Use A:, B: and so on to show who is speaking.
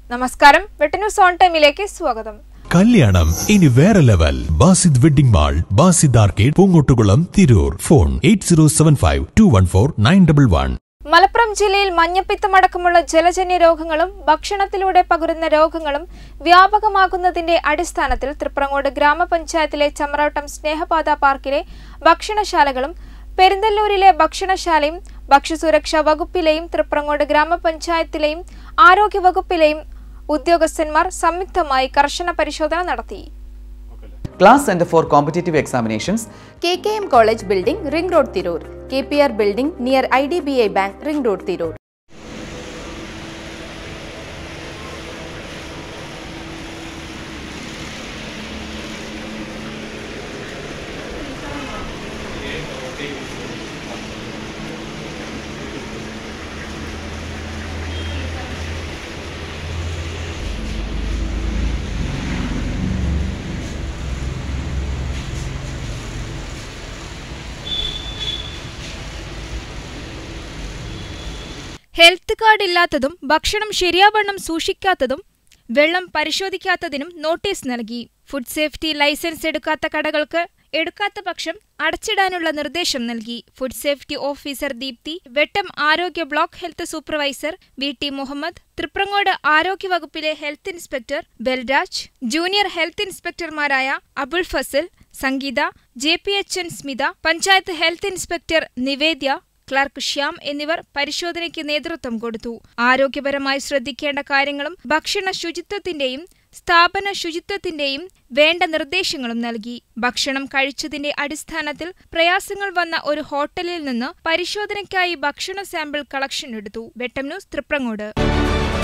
A: നമസ്കാരം, വെട്ടന്യൂസ് ഓൺ ടൈമിലേക്ക് സ്വാഗതം.
B: കല്യാണം ഇനി വേറെ level. Basid wedding mall, Basid arcade, Poongottukulam, Tirur. Phone 8075214911.
A: Malappuram ജില്ലയിൽ മഞ്ഞപ്പിത്തമടക്കമുള്ള ജലജന്യ രോഗങ്ങളും ഭക്ഷണത്തിലൂടെ പകരുന്ന രോഗങ്ങളും വ്യാപകമാകുന്നതിന്റെ അടിസ്ഥാനത്തിൽ തൃപ്രങ്ങോട് ഗ്രാമപഞ്ചായത്തിലെ ചമ്രവട്ടം സ്നേഹപാത പാർക്കിലെ ഭക്ഷണശാലകളും പെരിന്തല്ലൂരിലെ ഭക്ഷണശാലയും ഭക്ഷ്യസുരക്ഷാ വകുപ്പിലെയും തൃപ്രങ്ങോട് ഗ്രാമപഞ്ചായത്തിലെയും ആരോഗ്യവകുപ്പിലെയും ഉദ്യോഗസ്ഥന്മാർ സംയുക്തമായി കർശന പരിശോധന നടത്തി.
C: Class Center for Competitive Examinations,
D: KKM College Building, Ring Road, Tirur. KPR Building near IDBI Bank, Ring Road, Tirur.
A: Health card ഇല്ലാത്തതും ഭക്ഷണം ശരിയാവണ്ണം സൂക്ഷിക്കാത്തതും വെള്ളം പരിശോധിക്കാത്തതിനും നോട്ടീസ് നൽകി. ഫുഡ് സേഫ്റ്റി ലൈസൻസ് എടുക്കാത്ത കടകൾക്ക് എടുക്കാത്ത പക്ഷം അടച്ചിടാനുള്ള നിർദ്ദേശം നൽകി. Food safety officer Deepthi, Vettam ആരോഗ്യ block health supervisor BT Muhammad, Thriprangode ആരോഗ്യവകുപ്പിലെ health inspector Balraj, junior health ഇൻസ്പെക്ടർമാരായ Abul Fazal, Sangeetha, JPHN Smitha, panchayat health inspector Nivedya, clerk Shyam എന്നിവർ പരിശോധനയ്ക്ക് നേതൃത്വം കൊടുത്തു. ആരോഗ്യപരമായി ശ്രദ്ധിക്കേണ്ട കാര്യങ്ങളും ഭക്ഷണ ശുചിത്വത്തിന്റെയും സ്ഥാപന ശുചിത്വത്തിന്റെയും വേണ്ട നിർദ്ദേശങ്ങളും നൽകി. ഭക്ഷണം കഴിച്ചതിന്റെ അടിസ്ഥാനത്തിൽ പ്രയാസങ്ങൾ വന്ന ഒരു ഹോട്ടലിൽ നിന്ന് പരിശോധനയ്ക്കായി ഭക്ഷണ സാമ്പിൾ കളക്ഷൻ എടുത്തു. വെട്ടം ന്യൂസ്, തൃപ്രങ്ങോട്.